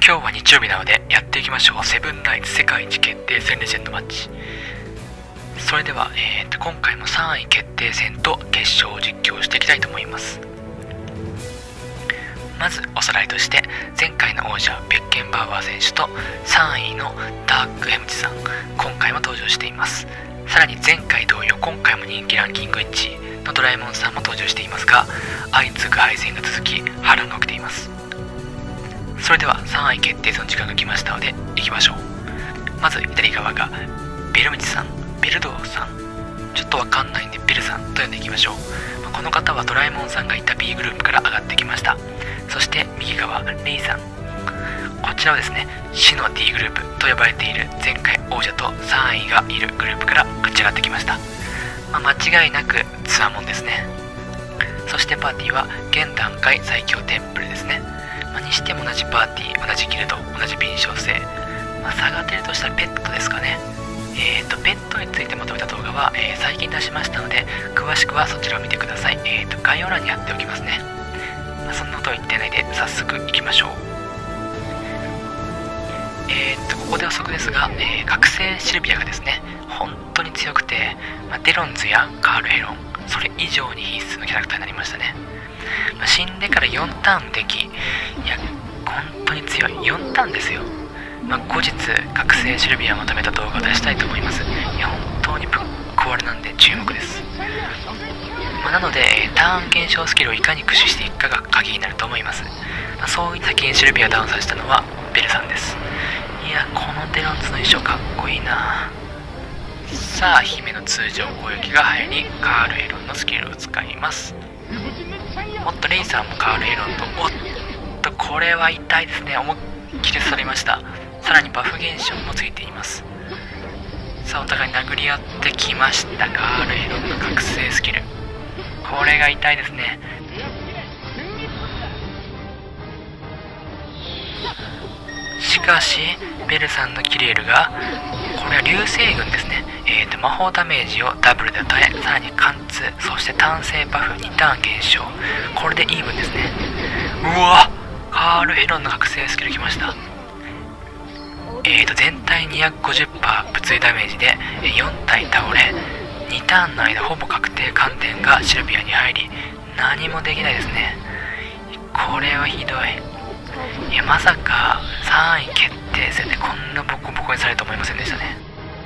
今日は日曜日なのでやっていきましょう。セブンナイツ世界一決定戦レジェンドマッチ。それでは、今回も3位決定戦と決勝を実況していきたいと思います。まずおさらいとして、前回の王者ベッケンバウアー選手と3位のダークヘムチさん、今回も登場しています。さらに前回同様、今回も人気ランキング1位のドラえもんさんも登場していますが、相次ぐ敗戦が続き波乱が起きています。それでは3位決定戦の時間が来ましたので行きましょう。まず左側がベルムチさん、ベルドーさん、ちょっとわかんないんでベルさんと呼んでいきましょう。この方はドラえもんさんがいた B グループから上がってきました。そして右側レイさん、こちらはですね、死の D グループと呼ばれている前回王者と3位がいるグループから勝ち上がってきました。間違いなくツアモンですね。そしてパーティーは現段階最強テンプルですね。にしても同じパーティー、同じギルド、同じ敏捷性、差が出るとしたらペットですかね。ペットについてまとめた動画は、最近出しましたので、詳しくはそちらを見てください。概要欄に貼っておきますね。そんなことを言ってないで早速いきましょう。ここで補足ですが、覚醒シルビアがですね、本当に強くて、デロンズやカールヘロン、それ以上に必須のキャラクターになりましたね。死んでから4ターンでき、いや本当に強い。4ターンですよ。後日覚醒シルビアをまとめた動画を出したいと思います。いや本当にぶっ壊れなんで注目です。なのでターン減少スキルをいかに駆使していくかが鍵になると思います。そういった先にシルビアをダウンさせたのはベルさんです。いやこのデロンズの衣装かっこいいな。さあ姫の通常攻撃が入り、カールヘロンのスキルを使います。おっとレイさんもカールヘロンと、おっとこれは痛いですね。思いっきり刺さりました。さらにバフ現象もついています。さあお互い殴り合ってきました。カールヘロンの覚醒スキル、これが痛いですね。しかしベルさんのキリエルが、これは流星群ですね。魔法ダメージをダブルで与え、さらに貫通、そして単性バフ2ターン減少、これでイーブンですね。うわ、カールヘロンの覚醒スキルきました。全体 250% 物理ダメージで4体倒れ、2ターンの間ほぼ確定寒天がシルビアに入り、何もできないですね。これはひどい。いやまさか3位決定戦でこんなボコボコにされると思いませんでしたね。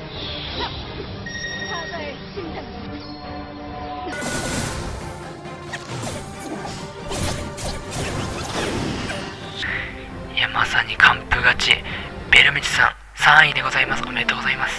いやまさに完封勝ち。ベルミチさん3位でございます。おめでとうございます。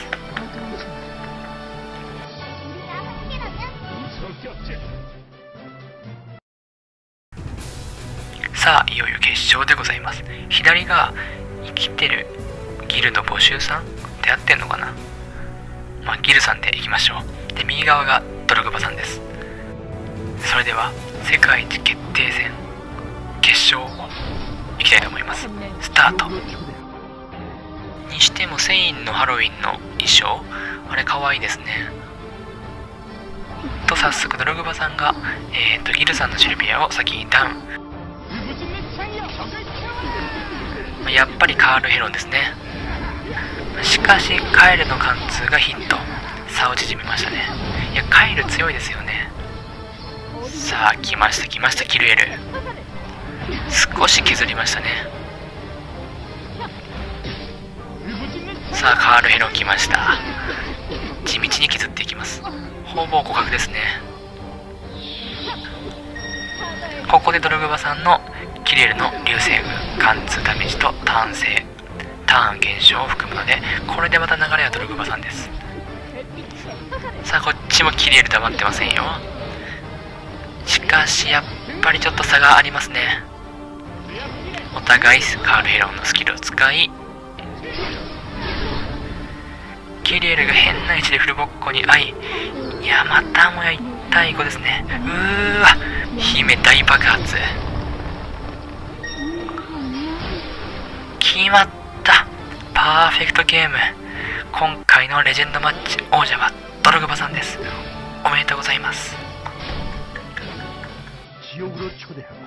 さあいよいよ決勝でございます。左が生きてるギルド募集さんって合ってんのかな。ギルさんでいきましょう。で右側がドルグバさんです。それでは世界一決定戦決勝いきたいと思います。スタート。にしてもセインのハロウィンの衣装、あれ可愛いですね。と早速ドルグバさんが、ギルさんのシルビアを先にダウン。やっぱりカールヘロンですね。しかしカエルの貫通がヒット、差を縮めましたね。いやカエル強いですよね。さあ来ました来ました。キルエル少し削りましたね。さあカールヘロン来ました。地道に削っていきます。ほぼ互角ですね。ここでドルグバさんのキレルの流星群、貫通ダメージと単性ターン減少を含むので、これでまた流れはドルグバさんです。さあこっちもキレル黙ってませんよ。しかしやっぱりちょっと差がありますね。お互いカールヘロンのスキルを使い、キリエルが変な位置でフルボッコに遭い、いやまたもや1対5ですね。うーわ姫大爆発。決まった。パーフェクトゲーム。今回のレジェンドマッチ王者はドルグバさんです。おめでとうございます。 지옥으로 초대하고